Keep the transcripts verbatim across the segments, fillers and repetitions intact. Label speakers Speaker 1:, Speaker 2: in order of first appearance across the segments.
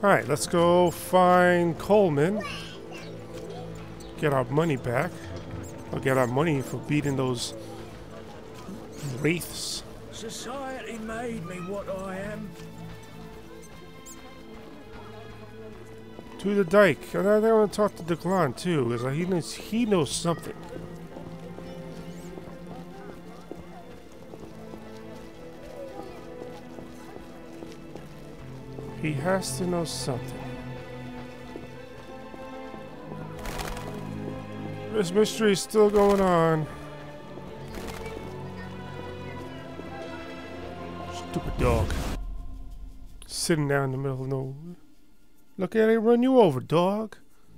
Speaker 1: Alright, let's go find Coleman. Get our money back. Or get our money for beating those wraiths.
Speaker 2: Society made me what I am.
Speaker 1: To the dike. And I want to talk to Declan too, because he knows, he knows something. He has to know something. This mystery is still going on. Stupid dog. Sitting down in the middle of nowhere. Look at it run you over, dog.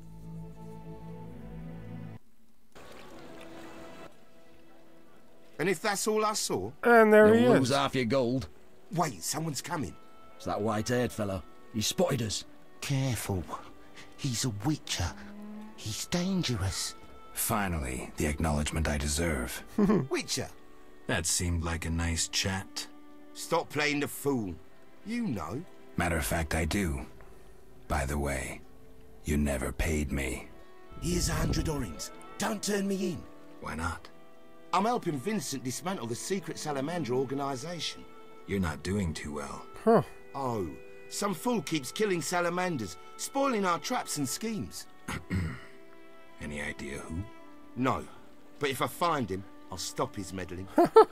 Speaker 3: And if that's all I saw?
Speaker 1: And there he
Speaker 4: You'll
Speaker 1: is.
Speaker 4: lose half your gold.
Speaker 3: Wait, someone's coming.
Speaker 4: It's that white-haired fellow. He spotted us.
Speaker 5: Careful. He's a witcher. He's dangerous.
Speaker 6: Finally, the acknowledgement I deserve.
Speaker 3: Witcher?
Speaker 6: That seemed like a nice chat.
Speaker 3: Stop playing the fool. You know.
Speaker 6: Matter of fact, I do. By the way, you never paid me.
Speaker 3: Here's a hundred orins. Don't turn me in.
Speaker 6: Why not?
Speaker 3: I'm helping Vincent dismantle the secret Salamander organization.
Speaker 6: You're not doing too well.
Speaker 1: Huh.
Speaker 3: Oh, some fool keeps killing salamanders, spoiling our traps and schemes.
Speaker 6: Any idea who?
Speaker 3: No, but if I find him, I'll stop his meddling.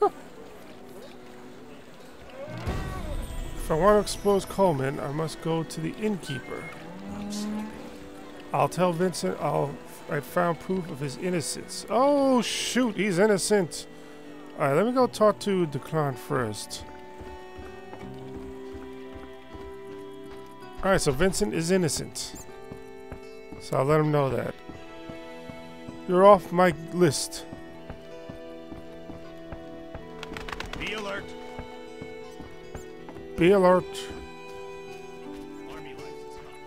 Speaker 1: If I want to expose Coleman, I must go to the innkeeper. I'll tell Vincent I'll I found proof of his innocence. Oh shoot, he's innocent. Alright, let me go talk to Declan first. Alright, so Vincent is innocent. So I'll let him know that. You're off my list.
Speaker 2: Be alert.
Speaker 1: Be alert.
Speaker 2: Army life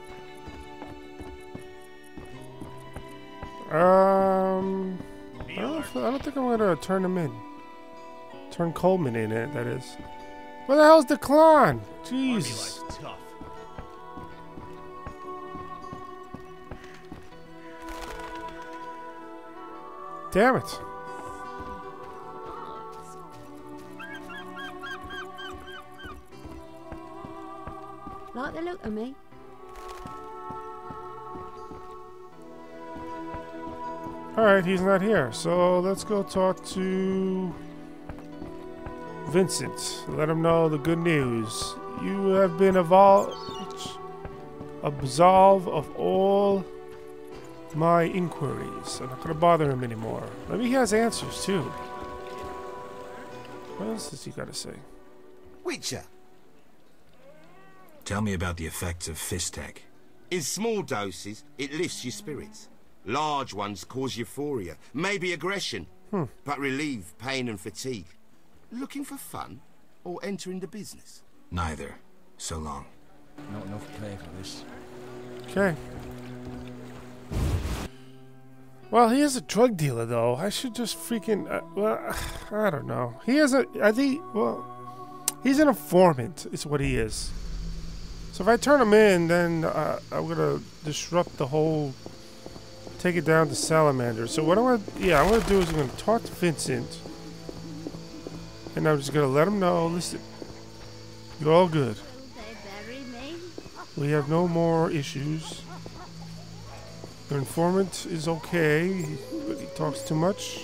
Speaker 2: is
Speaker 1: Um,
Speaker 2: Be
Speaker 1: I don't,
Speaker 2: alert.
Speaker 1: I don't think I'm gonna turn him in. Turn Coleman in it, that is. Where the hell's Declan?
Speaker 2: Army
Speaker 1: Jeez.
Speaker 2: life's tough.
Speaker 1: Damn it.
Speaker 7: Like the look of me?
Speaker 1: Alright, he's not here. So let's go talk to Vincent. Let him know the good news. You have been absolved absolved of all my inquiries. I'm not going to bother him anymore. Maybe he has answers too. What else does he got to say?
Speaker 3: Witcher?
Speaker 6: Tell me about the effects of Fistek.
Speaker 3: In small doses, it lifts your spirits. Large ones cause euphoria, maybe aggression,
Speaker 1: Hmm.
Speaker 3: but relieve pain and fatigue. Looking for fun or entering the business?
Speaker 6: Neither. So long.
Speaker 4: Not enough pay for this.
Speaker 1: Okay. Well, he is a drug dealer, though. I should just freaking. Uh, well, I don't know. He is a. I think. Well, he's an informant. Is what he is. So if I turn him in, then uh, I'm gonna disrupt the whole. Take it down to Salamander. So what I want. Yeah, I'm gonna do is I'm gonna talk to Vincent, and I'm just gonna let him know. Listen, you're all good.
Speaker 7: They bury me.
Speaker 1: We have no more issues. Your informant is okay, but he talks too much.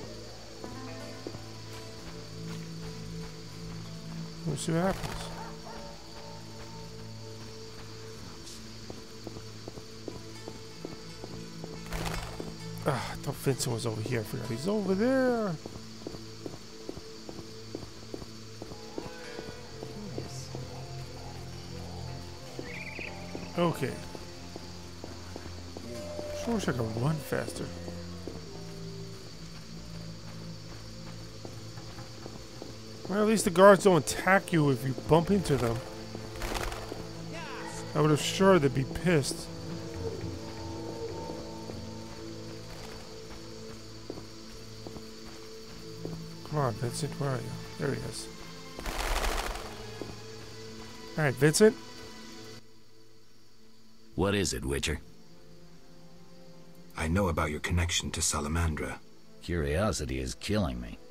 Speaker 1: We'll see what happens. Ah, I thought Vincent was over here. I forgot he's over there. Okay. Sure wish I could run faster. Well, at least the guards don't attack you if you bump into them. I would have sure they'd be pissed. Come on, Vincent, where are you? There he is. Alright, Vincent.
Speaker 8: What is it, Witcher?
Speaker 6: I know about your connection to Salamandra.
Speaker 8: Curiosity is killing me.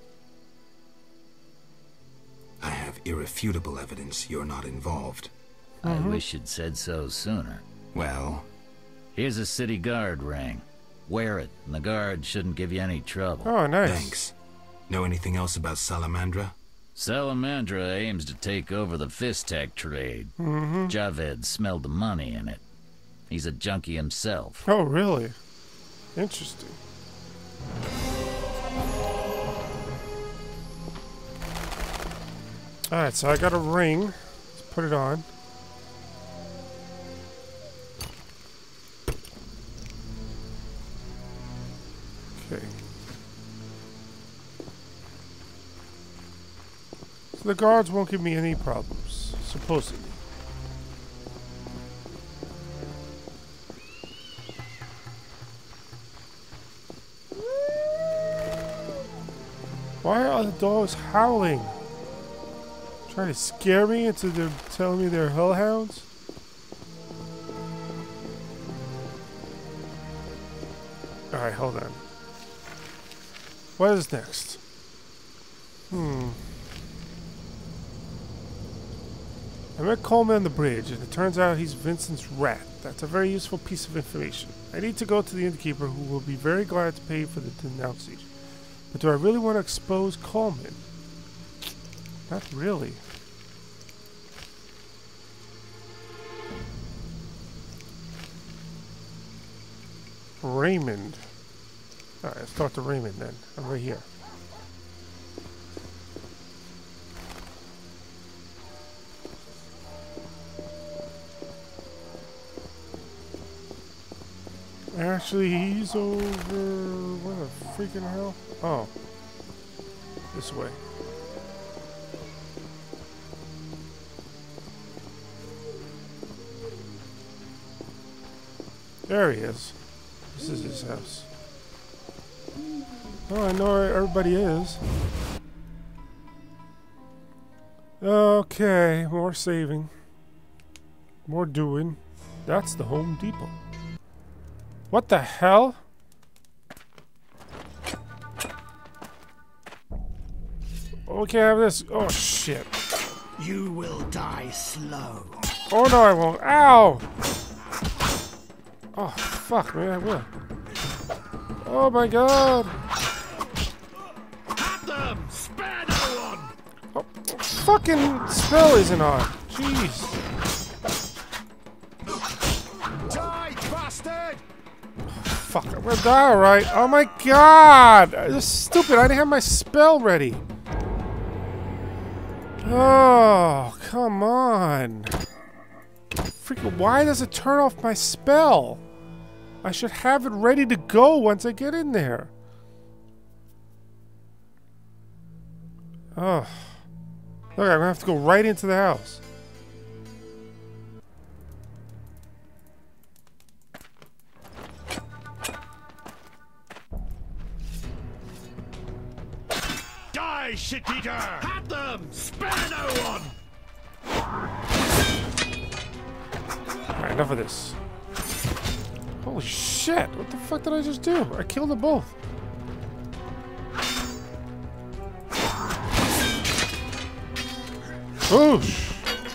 Speaker 6: I have irrefutable evidence you're not involved.
Speaker 8: I wish you'd said so sooner.
Speaker 6: Well,
Speaker 8: Here's a city guard ring. Wear it, and the guard shouldn't give you any trouble.
Speaker 1: Oh, nice.
Speaker 6: thanks. Know anything else about Salamandra?
Speaker 8: Salamandra aims to take over the Fistek trade.
Speaker 1: Mm-hmm.
Speaker 8: Javed smelled the money in it. He's a junkie himself.
Speaker 1: Oh, really? Interesting. Alright, so I got a ring. Let's put it on. Okay. So the guards won't give me any problems, supposedly. Why are the dogs howling? Trying to scare me into their telling me they're hellhounds? Alright, hold on. What is next? Hmm. I met Coleman on the bridge, and it turns out he's Vincent's rat. That's a very useful piece of information. I need to go to the innkeeper, who will be very glad to pay for the denunciation. But do I really want to expose Coleman? Not really. Raymond. Alright, let's talk to Raymond then. I'm right here. Actually, he's over... What the freaking hell? Oh. This way. There he is. This is his house. Oh, I know where everybody is. Okay, more saving. More doing. That's the Home Depot. What the hell? Oh, we can't have this. Oh, shit.
Speaker 2: You will die slow.
Speaker 1: Oh, no, I won't. Ow! Oh, fuck, man, I will. Oh, my God.
Speaker 2: At them! Spare no one!
Speaker 1: Oh, fucking spell isn't on. Jeez.
Speaker 2: Die, bastard!
Speaker 1: Fuck, I'm gonna die, alright. Oh my God! This is stupid. I didn't have my spell ready. Oh, come on. Freaking, why does it turn off my spell? I should have it ready to go once I get in there. Oh. Look, I'm gonna have to go right into the house.
Speaker 2: Die, shit-eater! At them! Spare no one!
Speaker 1: Alright, enough of this. Holy shit! What the fuck did I just do? I killed them both. Boosh!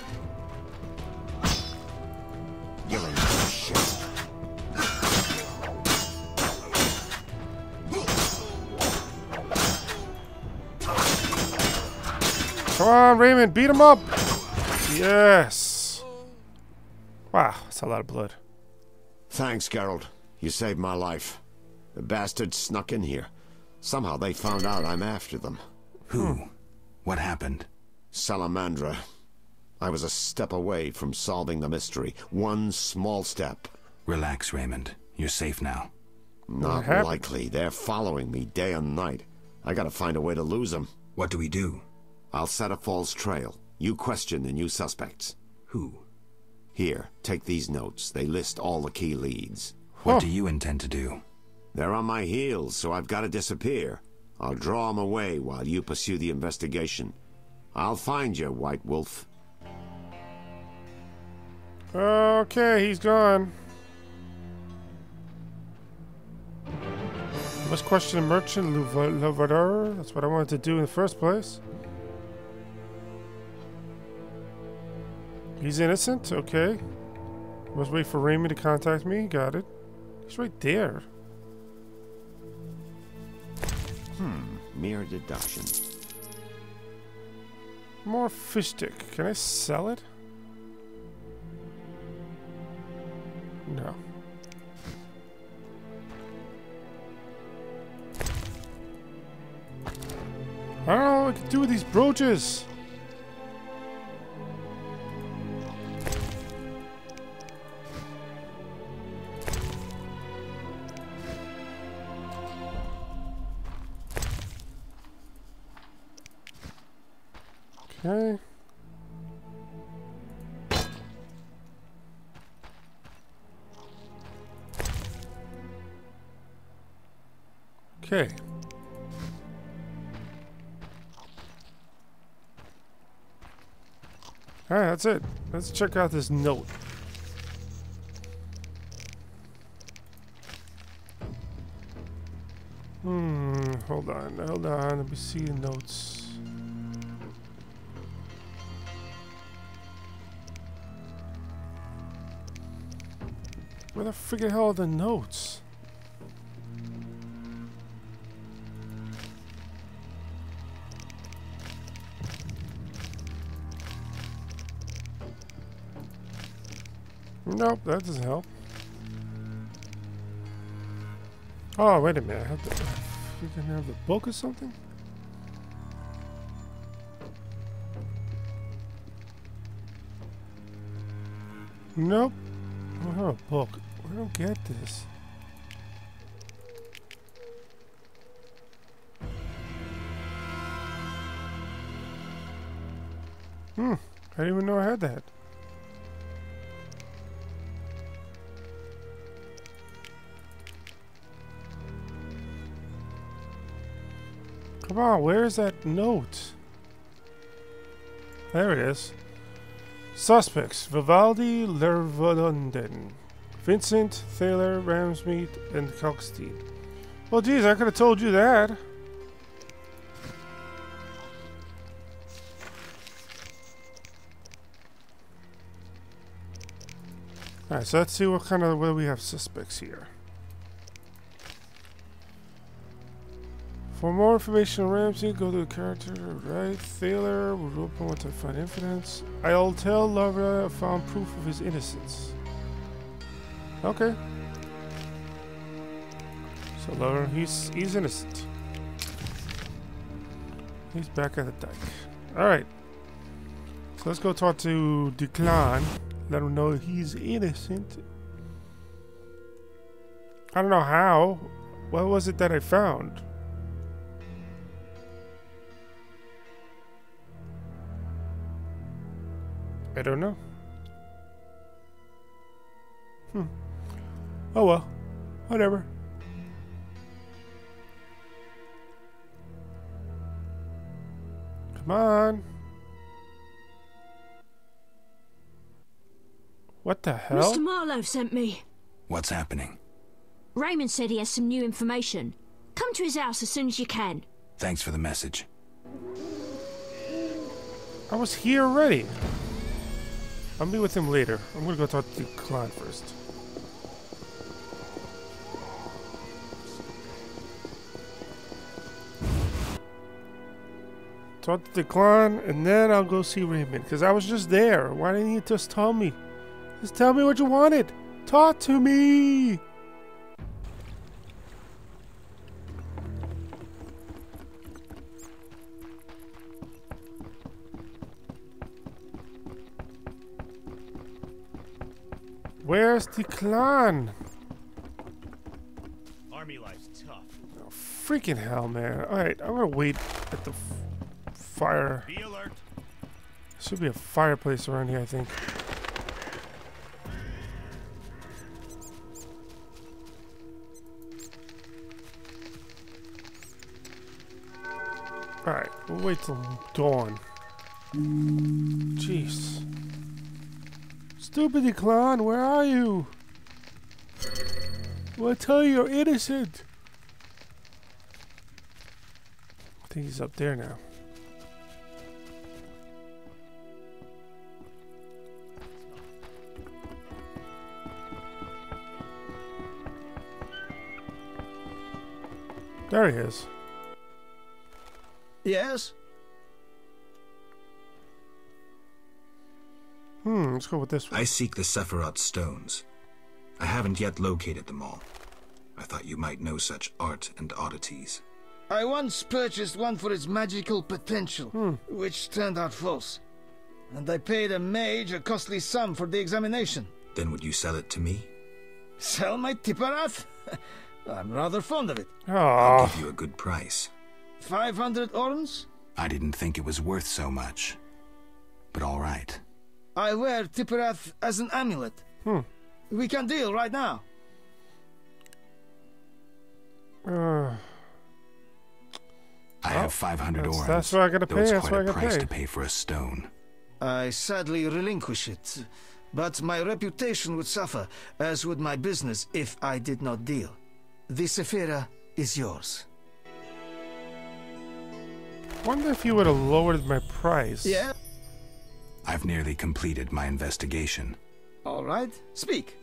Speaker 3: You're in shit.
Speaker 1: Come on, Raymond, beat him up! Yes! Wow, that's a lot of blood.
Speaker 9: Thanks, Geralt. You saved my life. The bastards snuck in here. Somehow they found out I'm after them.
Speaker 6: Who? What happened?
Speaker 9: Salamandra. I was a step away from solving the mystery. One small step.
Speaker 6: Relax, Raymond. You're safe now.
Speaker 9: Not
Speaker 1: happened?
Speaker 9: likely. They're following me day and night. I gotta find a way to lose them.
Speaker 6: What do we do?
Speaker 9: I'll set a false trail. You question the new suspects.
Speaker 6: Who?
Speaker 9: Here, take these notes. They list all the key leads.
Speaker 6: What
Speaker 1: Oh.
Speaker 6: do you intend to do?
Speaker 9: They're on my heels, so I've got to disappear. I'll draw them away while you pursue the investigation. I'll find you, White Wolf.
Speaker 1: Okay, he's gone. Must question the merchant, Louvador. That's what I wanted to do in the first place. He's innocent? Okay. Must wait for Raymond to contact me. Got it. He's right there.
Speaker 9: Hmm, mere deduction.
Speaker 1: More fish stick. Can I sell it? No. I don't know what I can do with these brooches. Okay. Okay. Alright, that's it. Let's check out this note. Hmm, hold on, hold on. Let me see the notes. Where the freaking hell are the notes? Nope, that doesn't help. Oh, wait a minute. I have to, you can have the book or something? Nope. I don't have a book. I don't get this. Hmm. I didn't even know I had that. Come on, where is that note? There it is. Suspects: Vivaldi, Lervolunden, Vincent, Thaler, Ramsmead, and Kalkstein. Well, geez, I could have told you that. Alright, so let's see what kind of, where we have suspects here. For more information on Ramsey, go to the character, right? Thaler will open once I find evidence. I'll tell Laura I found proof of his innocence. Okay. So Laura, he's he's innocent. He's back at the dike. Alright. So let's go talk to Declan. Let him know he's innocent. I don't know how. What was it that I found? I don't know. Hmm. Oh well. Whatever. Come on. What the hell?
Speaker 10: Mister Marlowe sent me.
Speaker 6: What's happening?
Speaker 10: Raymond said he has some new information. Come to his house as soon as you can.
Speaker 6: Thanks for the message.
Speaker 1: I was here already. I'll be with him later. I'm gonna go talk to Declan first. Talk to Declan, and then I'll go see Raymond. Because I was just there. Why didn't you just tell me? Just tell me what you wanted. Talk to me! Where's Declan?
Speaker 2: Army life's tough.
Speaker 1: Oh, freaking hell, man. Alright, I'm gonna wait at the f fire.
Speaker 2: Be alert.
Speaker 1: Should be a fireplace around here, I think. Alright, we'll wait till dawn. Jeez. It's Stupid clown, where are you? Well, tell you you're innocent. I think he's up there now. There he is.
Speaker 4: Yes?
Speaker 1: Hmm, let's go with this one.
Speaker 6: I seek the Sephiroth stones. I haven't yet located them all. I thought you might know such art and oddities.
Speaker 11: I once purchased one for its magical potential,
Speaker 1: hmm.
Speaker 11: which turned out false. And I paid a mage a costly sum for the examination.
Speaker 6: Then would you sell it to me?
Speaker 11: Sell my Tipperath? I'm rather fond of it.
Speaker 6: I'll give you a good price.
Speaker 11: Five hundred orns?
Speaker 6: I didn't think it was worth so much. But all right.
Speaker 11: I wear Tipperath as an amulet.
Speaker 1: Hmm.
Speaker 11: We can deal right now.
Speaker 1: Uh,
Speaker 6: I have five hundred
Speaker 1: that's,
Speaker 6: orns.
Speaker 1: that's what I gotta pay.
Speaker 6: Though it's
Speaker 1: That's
Speaker 6: quite
Speaker 1: what I
Speaker 6: a
Speaker 1: gotta
Speaker 6: price
Speaker 1: pay.
Speaker 6: to pay for a stone.
Speaker 11: I sadly relinquish it, but my reputation would suffer, as would my business if I did not deal. The Sephira is yours.
Speaker 1: Wonder if you would have lowered my price.
Speaker 11: Yeah?
Speaker 6: I've nearly completed my investigation.
Speaker 11: All right, speak.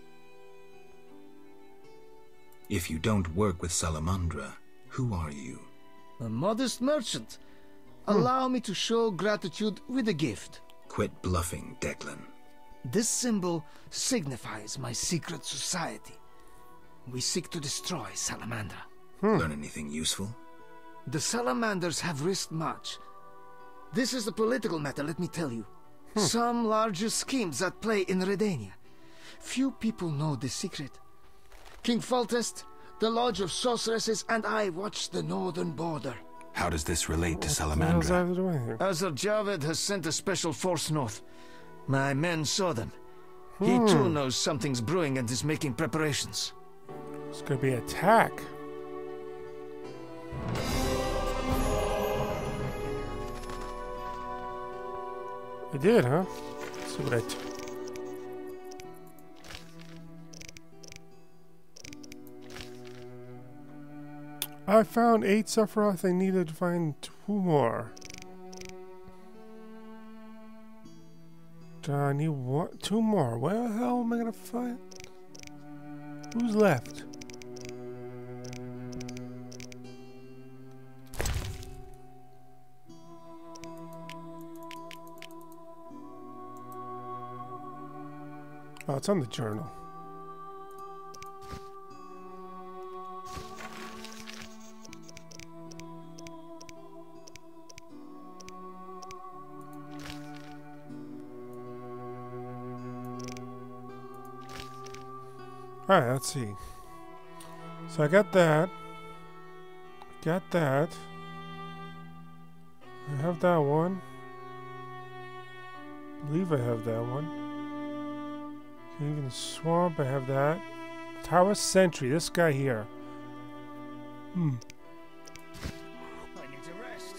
Speaker 6: If you don't work with Salamandra, who are you?
Speaker 11: A modest merchant. Allow me to show gratitude with a gift.
Speaker 6: Quit bluffing, Declan.
Speaker 11: This symbol signifies my secret society. We seek to destroy Salamandra.
Speaker 1: Hmm.
Speaker 6: Learn anything useful?
Speaker 11: The Salamanders have risked much. This is a political matter, let me tell you. Hmm. Some larger schemes at play in Redania. Few people know the secret. King Foltest, the Lodge of Sorceresses, and I watch the northern border.
Speaker 6: How does this relate to
Speaker 1: What
Speaker 6: Salamandra?
Speaker 1: the hell's that doing here?
Speaker 11: Azar Javed has sent a special force north. My men saw them.
Speaker 1: Hmm.
Speaker 11: He too knows something's brewing and is making preparations.
Speaker 1: It's gonna be an attack. I did, huh? Let's see what I. T I found eight Sephiroth. I needed to find two more. Do I need one, two more? Where the hell am I gonna find? Who's left? Oh, it's on the journal. Alright, let's see. So I got that. Got that. I have that one. I believe I have that one. Even the swamp, I have that. Tower Sentry, this guy here. Hmm.
Speaker 11: I need to rest.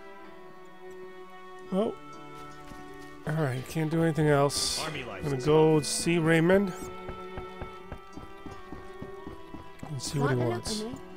Speaker 1: Oh. Alright, can't do anything else.
Speaker 2: Army
Speaker 1: I'm gonna go see Raymond. And see what he
Speaker 7: Like the look
Speaker 1: wants.
Speaker 7: of me.